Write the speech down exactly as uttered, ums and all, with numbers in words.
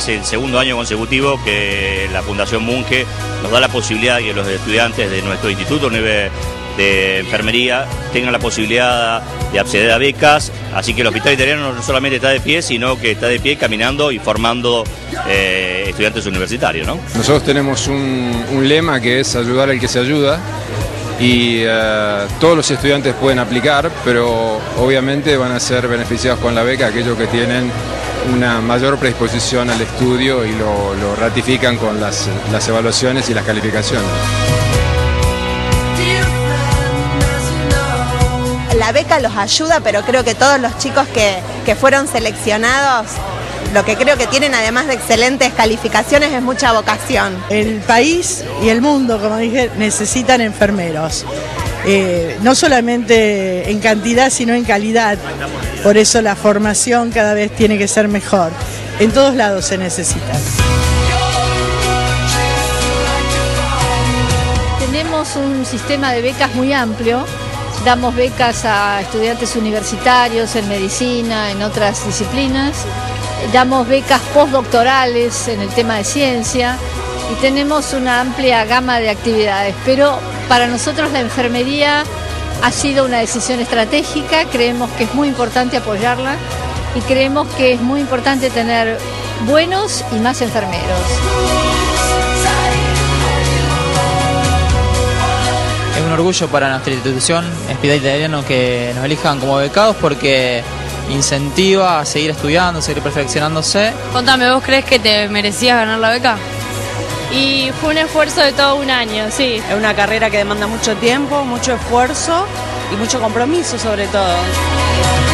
es el segundo año consecutivo que la Fundación Munge nos da la posibilidad de que los estudiantes de nuestro Instituto de Enfermería tengan la posibilidad de acceder a becas, así que el Hospital Italiano no solamente está de pie, sino que está de pie caminando y formando eh, estudiantes universitarios, ¿no? Nosotros tenemos un, un lema que es ayudar al que se ayuda, y uh, todos los estudiantes pueden aplicar, pero obviamente van a ser beneficiados con la beca aquellos que tienen una mayor predisposición al estudio y lo, lo ratifican con las, las evaluaciones y las calificaciones. La beca los ayuda, pero creo que todos los chicos que, que fueron seleccionados, lo que creo que tienen además de excelentes calificaciones es mucha vocación. El país y el mundo, como dije, necesitan enfermeros, eh, no solamente en cantidad sino en calidad, por eso la formación cada vez tiene que ser mejor, en todos lados se necesita. Tenemos un sistema de becas muy amplio. Damos becas a estudiantes universitarios en medicina, en otras disciplinas. Damos becas postdoctorales en el tema de ciencia y tenemos una amplia gama de actividades. Pero para nosotros la enfermería ha sido una decisión estratégica, creemos que es muy importante apoyarla y creemos que es muy importante tener buenos y más enfermeros. Es un orgullo para nuestra institución, Hospital Italiano, que nos elijan como becados porque incentiva a seguir estudiando, a seguir perfeccionándose. Contame, ¿vos crees que te merecías ganar la beca? Y fue un esfuerzo de todo un año, sí. Es una carrera que demanda mucho tiempo, mucho esfuerzo y mucho compromiso sobre todo.